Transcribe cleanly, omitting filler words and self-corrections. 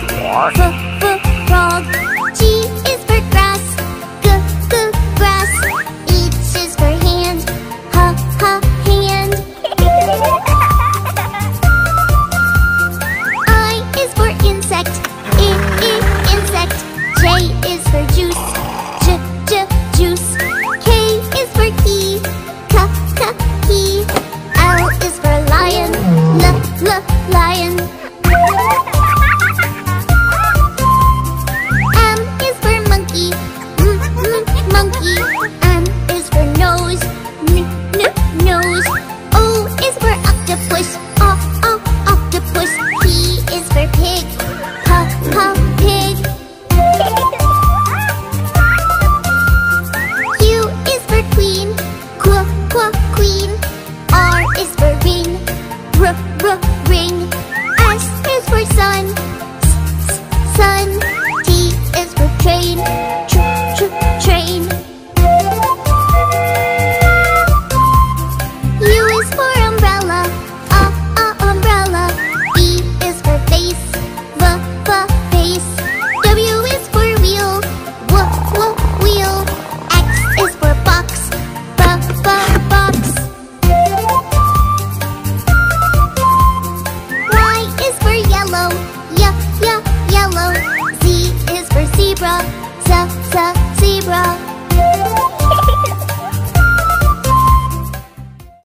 Frog. G is for grass. Grass. H is for hand. Hand. I is for insect. Insect. J is for juice. Juice. K is for key. Key. L is for lion. Lion. M is for monkey. Monkey. N is for nose. Nose. O is for octopus. Octopus. P is for pig.